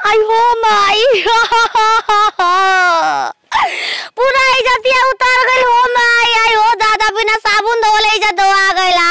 आई हो माई पूरा इज्जतिया उतार गई हो माई। आई हो दादा बिना साबुन धोले इज्जत धोआ गईला।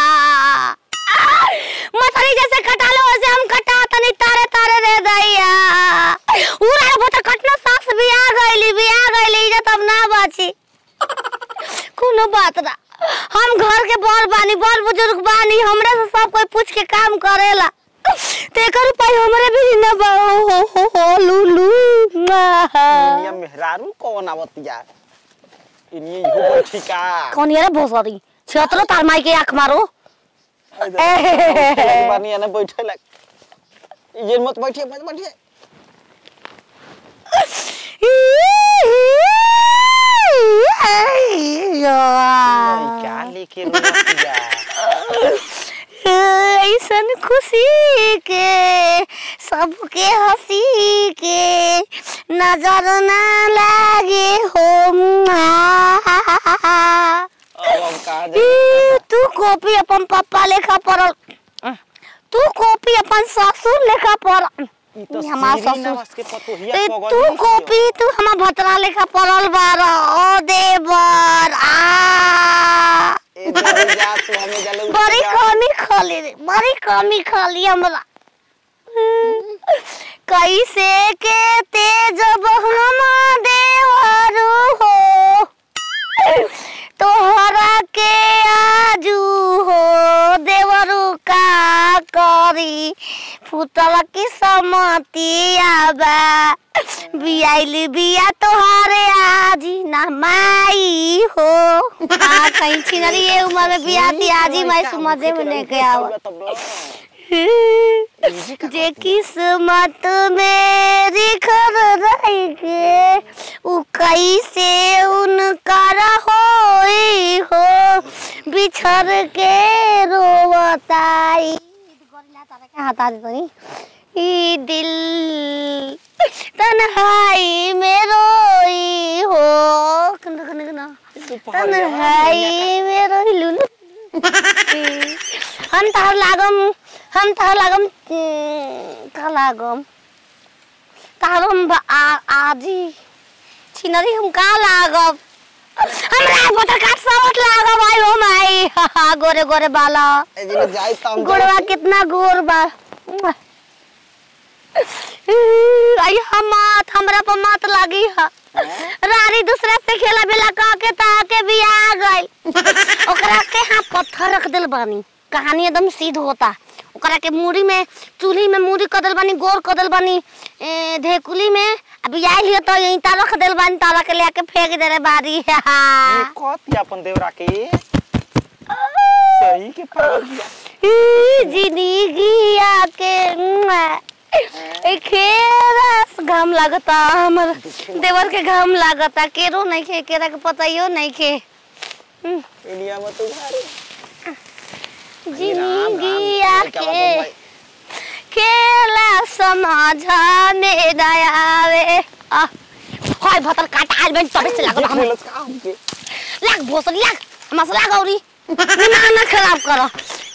मछली जैसे कटालो वैसे हम कटा तनी तारे तारे रे दैया। उरा बोता कटना सास भी आ गईली इज्जत अब ना बची। कोनो बात ना, हम घर के बड़ बानी, बड़ बुजुर्ग बानी, हमरे से सब कोई पूछ के काम करेला। तेकर उपाय हमरे भी न हो लुलु। इनिया मेहरारू कौन आवतिया? इनिया इहो बैठिका। कौन ये रे भोसरी? छतरो तार माई के आंख मारो। बानी ने बैठे लग। ये मत बैठिए, मत बैठिए। क्या लेके रोतिया? ऐसन खुशी के सबके हंसी के नजर ना लागे हो। तू कॉपी अपन पापा लेखा पढ़ल, तू कॉपी अपन ससुर लेखा पढ़ल। हमार ससुर तू कॉपी तू हमार भतरा लेखा पढ़ल बार। ओ देवर बड़ी कमी खाली हमरा। कैसे के तेज हम देवरू हो तोहरा के आजू हो देवरू का करी फुटल की समतिया बा बियाइली बिया तोहारे आजी ना माई हो। कहीं छिनरी ये उम्र में बिया दी आजी माई समझे में नहीं के आवा। जे किस्मत मेरी खर रही के उ कैसे उनकर होई हो बिछड़ के रोवताई। हटा दे तनी ई दिल तन्हाई में रोई हो तन्हाई में रोई लुलु। हम तार लागम तारम आजी छिनरी हम का लागब हमरा बोतल काट सावत लागब। आई हो माई गोरे गोरे बाला गोरवा कितना गोर बा। आई हमरा पर मत लागी है। रानी दूसरा से खेला बेला कह के ताके बिया गई ओकरा के हाथ पत्थर रख दिल बानी। कहानी एकदम सीध होता। ओकरा के मूड़ी में चूल्ही में मूड़ी कदल बानी, गोर कदल बानी धेकुली में। अभी आई लियो तो यहीं ता रख दिल बानी, तारा के लेके फेंक दे रे बारी। कथि अपन देवरा के सही के पागल दिया जिंदगी आके खेरस घाम लागता हमर देवर के घाम लागता। केरो नहीं खे केरा के पताइयो नहीं खे। इंडिया में तो घरे जिंदगी आके खेला समझा में दयावे। हाय भतर काट आल बन तबे से लागल हम लाग भोसरी लाग मसला गौरी ना खराब करो।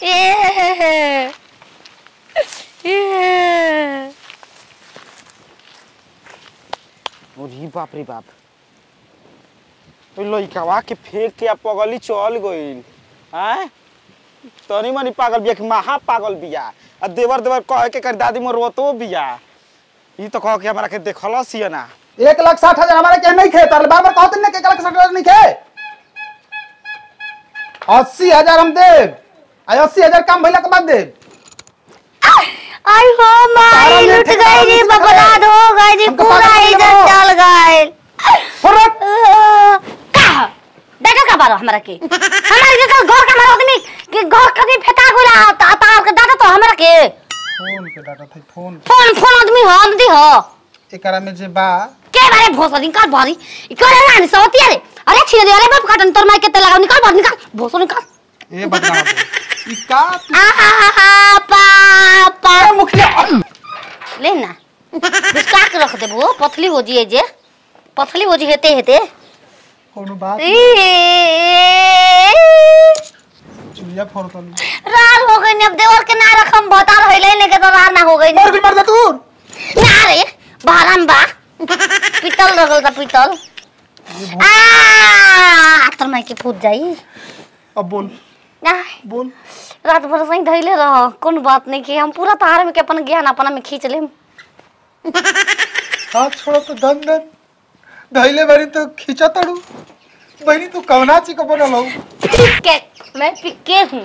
ओरी बाप रे बाप तो लइकावा के फेंक के पगली चल गइल। हैं तनी मनी पागल बिया कि महा पागल बिया। आ देवर देवर कह के कर दादी मोर रोतो बिया। ई तो कह के हमरा के देखलस ही ना। 1,60,000 हमारे के नहीं खे तार बार बार कहत न के 1,60,000 नहीं खे। 80,000 हम देब। आ 80,000 काम भइला के बाद देब। आई हो माई लुट गई नी बर्बाद हो गई नी पूरा इज्जत चल गई। का देखा का बारो हमरा के हमारे के घर का मारो आदमी के घर कभी फेटा गुला तार के डाटा तो हमरा के फोन के डाटा था फोन आदमी हो आदमी हो एकरा में जे बा के बारे भोसो निकाल भरी करे ना सौती अरे अरे छिन दे अरे बाप काटन तोर माई के ते लगाओ निकाल भर निकाल भोसो निकाल ए बदला ई का पापा मुखिया ले ना बिस्काट रख देबो पथली हो जिए जे पथली हो जी हेते हेते कोनो बात चुलिया फोड़तन रार हो गई अब देवर के ना रखम बता रहले लेके तो रार ना हो गई मर दे तू ना रे बाराम बा पीतल रगल ता पीतल तर मैं के फूट जाई। अब बोल बोल। रात भर सही धैले रह कौन बात नहीं कि हम पूरा तार में के अपन ज्ञान अपना में खींच लेम। हाथ छोड़ो तो दन दन धैले बारी तो खींचा तड़ू बहनी तू कवना ची को बनल हो। पिक्के मैं पिक्के हूं।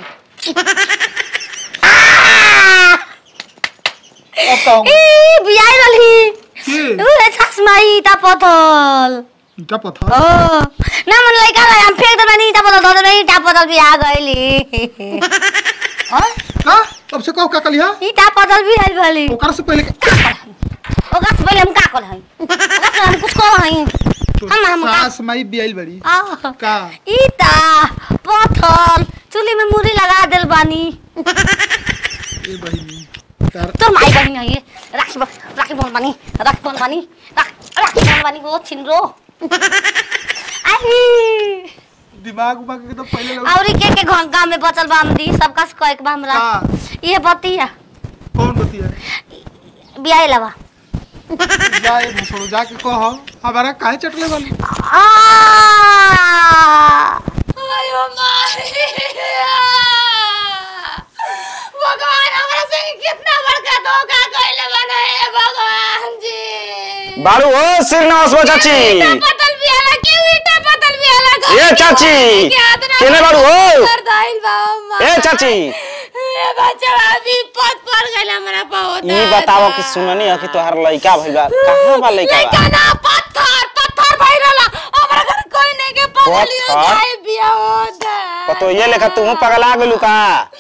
बताओ ई बियाई रही के तू रे छसमाई ता पथल इटा पत्थर ओ ना मन लइका रे हम फेंक दे नहीं ता पथल दे नहीं ता पथल बिया गइली। हां का तब से कहो का कलिया ई ता पथल भी आइल भली ओकर से पहले ओकरा से पहले हम का कर हई ओकरा से हम कुछ कर हई हम सास माई बियाइल बड़ी का ई ता पथल चुली में मुरी लगा देल बानी। ए बहिनी तो माई बहिनी है ये राखी बोल बानी राखी बोल बानी वो छिनरो आई दिमाग उमा के तो पहले लग औरी के गांव में बचल बा हमदी सबका से कह के बा हमरा ये बतिया कौन बतिया बियाह लवा जाए छोड़ो जाके कहो हमारा काहे चटले वाली आयो माई भगवान हमरा संग कितना बड़का धोखा कइले बना है भगवान जी। बारू हो सिर नमस्वा चाची पतल बियाला के उल्टा पतल बियाला ए चाची केने बारू हो दाइल बा ए चाची ए बच्चा अभी पत पर गइल हमरा बहुत ई बताओ कि सुननी है कि तोहार लइका भइल बा कहां बा लइका लइका ना पत्थर भाई रहला हमरा घर कोई नहीं के पगलियो जाए बिया होता पतो ये लेखा तू पगला गेलू का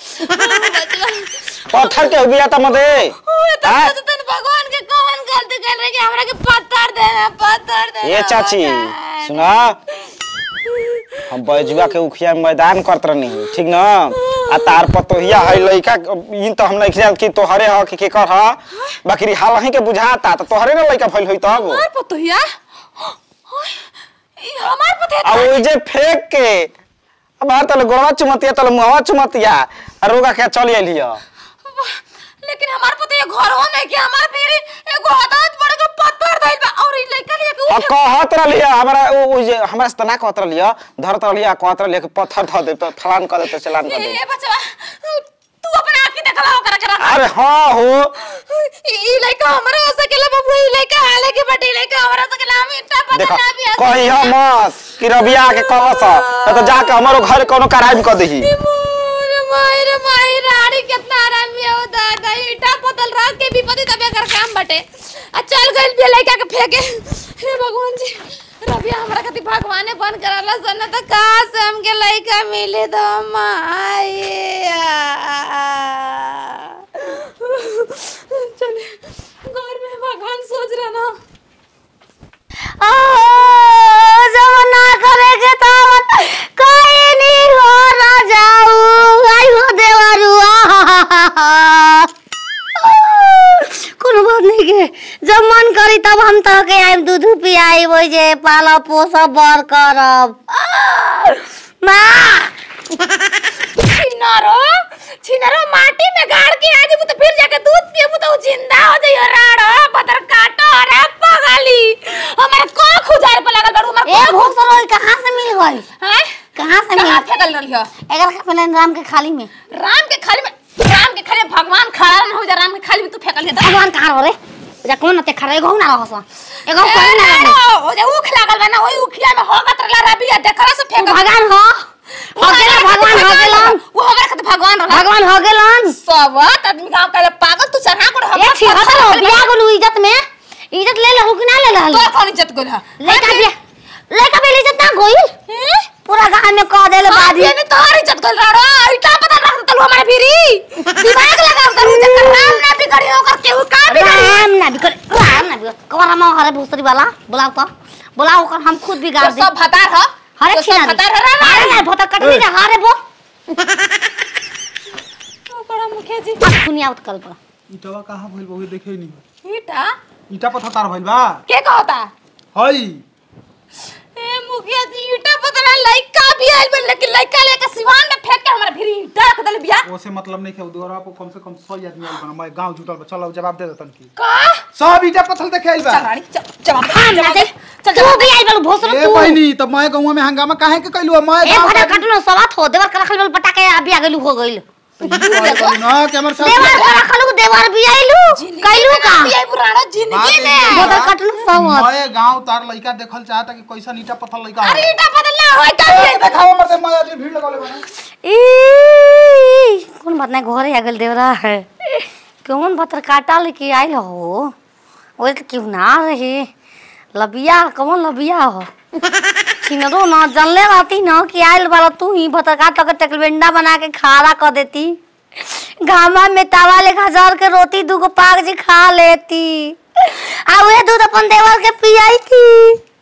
पत्थर के बिया त मदे तन भगवान के कौन गलती कर रहे कि हमरा के पत्थर देना ये चाची सुना हम बैजुआ के उखिया मैदान करत रहनी ठीक ना आ तार पतोहिया है लइका इन तो हम नहीं जान कि तोहरे ह कि केकर ह बाकी हाल ही के बुझाता त तोहरे ना लइका भइल होई तब हमार पतोहिया ई हमार पतोहिया अब ओइ जे फेंक के अब हर तले गोरवा चुमतिया तले मुहवा चुमतिया आ रोगा के चली आइल हिया। लेकिन हमार पतोहिया घर हो नहीं कि हमार फिर एगो हदात बड़े को पत्थर धइल बा और ई लइका लेके आ कहत रहलिया हमरा ओ जे हमरा से तना कहत रहलिया धरत रहलिया कहत रहलिया कि पत्थर ध दे तो फलान कर दे तो चलान कर दे। ए बच्चा तू अपना आंख देखला ओकरा के रख। अरे हां हो ई लइका हमरा सकेला बाबू ई लइका हाले के बटी लइका हमरा सकेला हम इतना पता ना भी कही मत कि रबिया के कहलस त जाके हमरो घर कोनो कराइम कर देही। रे माई रानी कितना आराम में हो दादा ईटा पतल रात के विपत्ति तबे कर काम बटे आ चल गइल बे लइका के फेंके। हे भगवान जी रबिया हमरा कति भगवाने बन कराला सन त का से हमके लइका मिले दो माई चले घर में भगवान सोच रहा ना जमाना करेगे तो कोई नहीं हो ना जाऊ आई हो देवरुआ कोनो बात नहीं के जब मन करी तब हम तो के आइम दूध पियाई वो जे पाला पोसा बर करब मां छिनारो माटी में गाड़ के आज तो फिर जाके दूध पियबू तो जिंदा हो जाइयो राड़ो बदर काटो रे पगली हमारे को खुजाए पे लगल बड़ू हमारे ए भोसरो कहां से मिल गई हैं कहां से मिल फेकल रहियो एकर का पहले राम के खाली में भगवान खड़ा न हो जा राम के खाली में तू फेकल दे भगवान कहां हो रे जा कौन ते खड़े गो ना रहस एगो कोई ना ओ जे उख लागल बा ना ओई उखिया में होगत रहला रबिया देखरा से फेक भगवान हो अकेला भगवान हो गेलन वो हमरा के भगवान रहला भगवान हो गेलन सब आदमी गांव का पागल तू चढ़ा को हम एक ठीक हो बिया गोलू इज्जत में इज्जत ले लहु कि ना ले लहु तो कौन इज्जत गोल लइका पे इज्जत ना गोइल पूरा गांव में कह देले बादी ये तोहर इज्जत गोल राड़ो इटा पता रख तलु हमारे फिरी दिमाग लगा कर इज्जत कर राम ना बिगड़ी ओकर केहू का बिगड़ी राम ना बिगड़ी कवर हम हरे भूसरी वाला बुलाओ ओकर हम खुद बिगाड़ दे सब भतार ह हरे खिना अरे ना भोता कटनी जा हारे बो तो बड़ा मुखिया जी दुनिया उठ कल पर इटावा कहां भइल बा देखे नहीं ईटा पत्थर तार भइल बा के कहता हई ए मुखिया जी ईटा पत्थर लइका भी आइल बन लेकिन लइका लेके सिवान में फेंक के हमरा भिरी डाक देले बिया। ओसे मतलब नहीं है दोरा को कम से कम 100 आदमी आइल बना मैं गांव जुटल बा। चलो जवाब दे देतन की का सब ईटा पत्थर देखे आइल बा। चल रानी जवाब हम ना दे तू भी आई बल भोसरो ए तू बहिनी तब मैं गांव में हंगामा काहे के कइलु मैं ए भड़ा कटनो सवात हो देवर कर खल पटाके अभी आ गइलू हो गइल ना के हमर साथ देवर कर खलू देवर भी आइलू कइलू का ये पुराना जिंदगी में भड़ा कटनो सवात मैं गांव तार लइका देखल चाहता कि कैसा ईटा पत्थर लइका अरे ईटा बदलना होय का देखाओ मत मैं आज भीड़ लगाले बना ई कौन बात नहीं घरे आ गइल देवरा है कौन पत्थर काटा लेके आइल हो ओए तो क्यों ना रहे लबिया कौन लबिया हो चिनरो ना जानले रहती ना कि आइल वाला तू ही भतर काट के टेकलबेंडा बना के खारा कर देती घामा में तावा ले हजार के रोटी दूगो पाग जी खा लेती आ वे दूध अपन देवर के पियाई थी।